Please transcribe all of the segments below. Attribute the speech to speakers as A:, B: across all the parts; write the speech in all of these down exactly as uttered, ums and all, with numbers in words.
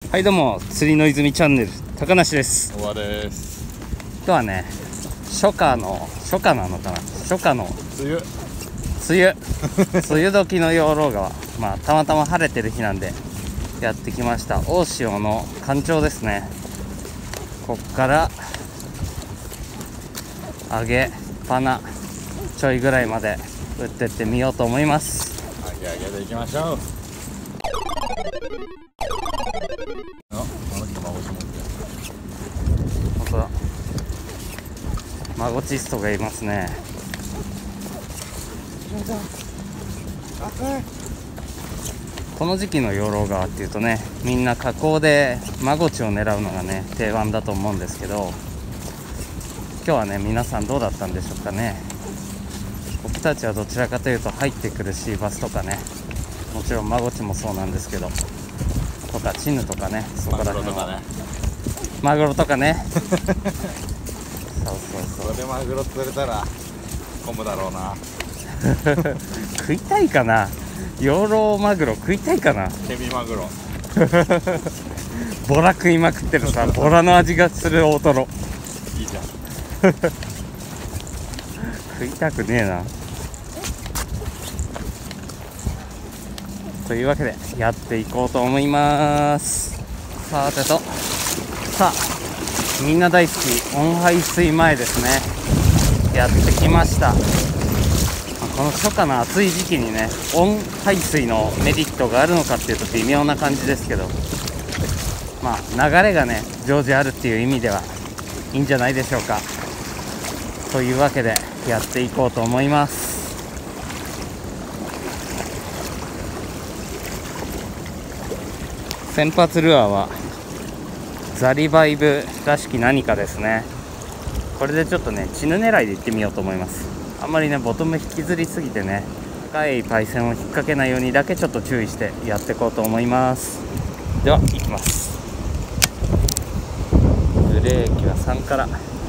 A: はいどうも、釣りの泉チャンネル高梨です。
B: 小川です。
A: 今日はね、初夏の初夏なのかな初夏の
B: 梅雨
A: 梅雨梅雨時の養老川、まあたまたま晴れてる日なんでやってきました。大潮の干潮ですね。こっから上げパナちょいぐらいまで打ってってみようと思います。
B: 上げ上げでいきましょう。あ、あの人孫持ってる。
A: 本当だ、マゴチストがいますね。この時期の養老川っていうとね、みんな河口でマゴチを狙うのがね定番だと思うんですけど、今日はね皆さんどうだったんでしょうかね。僕たちはどちらかというと入ってくるシーバスとかね、もちろんマゴチもそうなんですけど、とかチヌとかね、そこら辺はマグロとかねそうそうそう、
B: これでマグロ釣れたら混むだろうな
A: 食いたいかな、養老マグロ食いたいかな。
B: ケビマグロ
A: ボラ食いまくってるさ、ボラの味がする大トロ
B: いいじゃん
A: 食いたくねえな。というわけでやっていこうと思います。さてと、さあみんな大好き温排水前ですね、やってきました。この初夏の暑い時期にね、温排水のメリットがあるのかっていうと微妙な感じですけど、まあ流れがね常時あるっていう意味ではいいんじゃないでしょうか。というわけでやっていこうと思います。先発ルアーはザリバイブらしき何かですね。これでちょっとねチヌ狙いでいってみようと思います。あんまりねボトム引きずりすぎてね、深いパイセンを引っ掛けないようにだけちょっと注意してやっていこうと思います。ではいきます。ブレーキはさんから。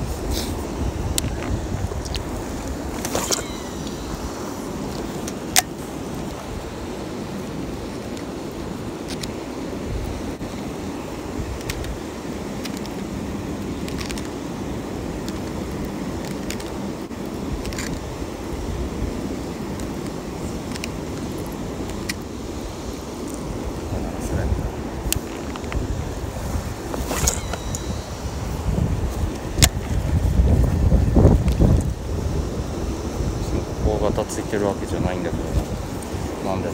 A: 大型ついてるわけじゃないんだけどな、なんでだ。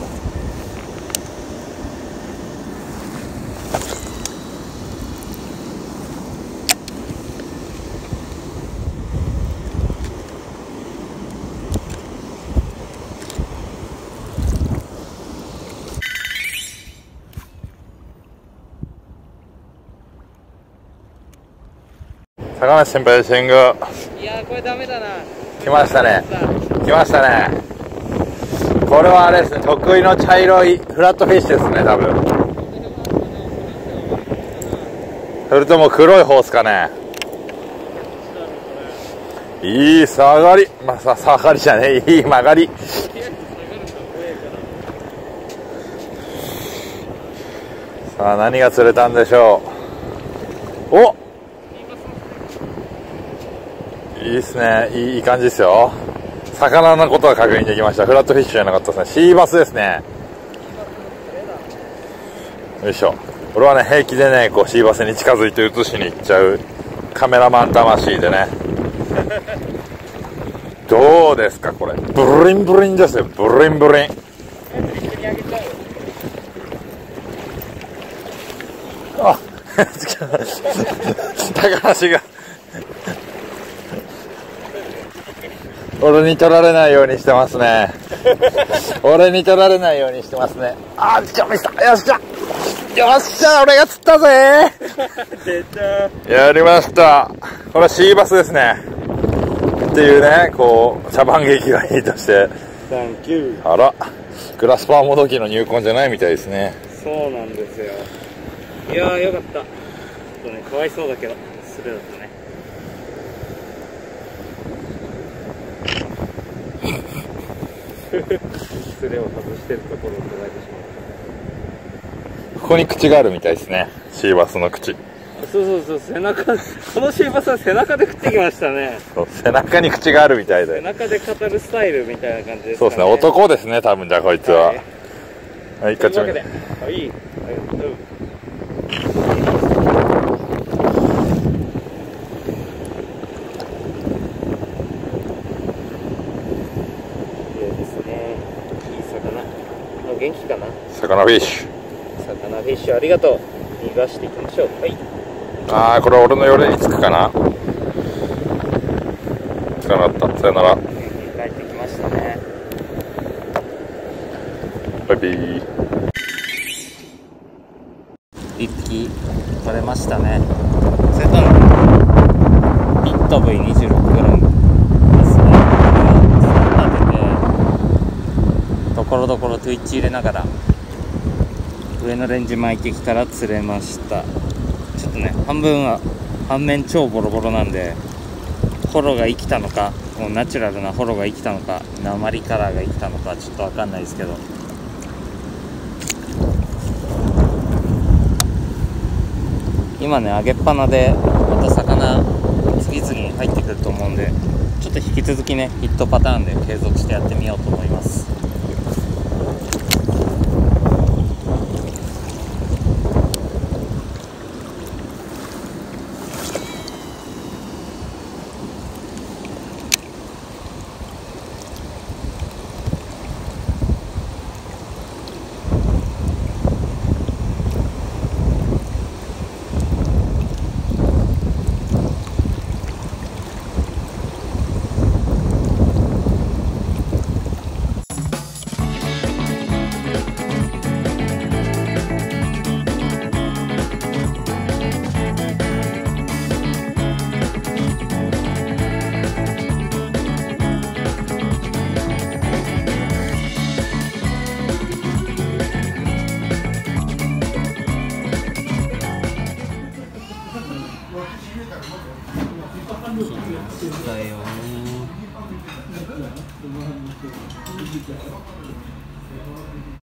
B: 高梨先輩、シング。
A: いやーこれダメだな。
B: 来ましたね来ましたね。これはあれですね、得意の茶色いフラットフィッシュですね、多分。それとも黒いホースかね。いい下がり、まあ、さ下がりじゃねえ、いい曲がり。さあ何が釣れたんでしょう。お、いいですね、いい、いい感じですよ。魚のことは確認できました。フラットフィッシュじゃなかったですね。シーバスですね。よいしょ。これはね平気でねこうシーバスに近づいて映しに行っちゃうカメラマン魂でねどうですかこれ、ブリンブリンですよ、ブリンブリン。あ高橋が俺に取られないようにしてますね俺に取られないようにしてますね。あー、掴みした。よっしゃよっしゃ、俺が釣ったぜ出た。やりました。これはシーバスですねっていうね、こう茶番劇がいいとして、
A: サンキュー。
B: あら、グラスパーもどきの入魂じゃないみたいですね。
A: そうなんですよ。いやーよかった。ちょっとねかわいそうだけどスルーだったね。スレを外してるところを捉えてしま
B: ここに口があるみたいですね、シーバスの口。
A: そうそうそう、背中、このシーバスは背中で食ってきましたね。
B: そう背中に口があるみたいで、
A: 背中で語るスタイルみたいな感じですかね。
B: そうですね、男ですね多分。じゃあこいつは、はい、はい、
A: というわけで、はい、はい、元気かな。
B: 魚フィッシュ、
A: 魚フィッシュありがとう。逃がしていきましょう。はい。
B: ああ、これ俺の寄りにつくかな。つかなかった。さよなら。
A: 帰ってきましたね。
B: バイビー。
A: 一匹取れましたね。それともピット ブイにじゅうろくグラムですね。立ててところどころトゥイッチ入れながら上のレンジ巻いてきたら釣れました。ちょっとね、半分は半面超ボロボロなんで、ホロが生きたのか、もうナチュラルなホロが生きたのか、鉛カラーが生きたのかちょっと分かんないですけど、今ね、上げっぱなでまた魚次々に入ってくると思うんで、ちょっと引き続きね、ヒットパターンで継続してやってみようと思います。だよー。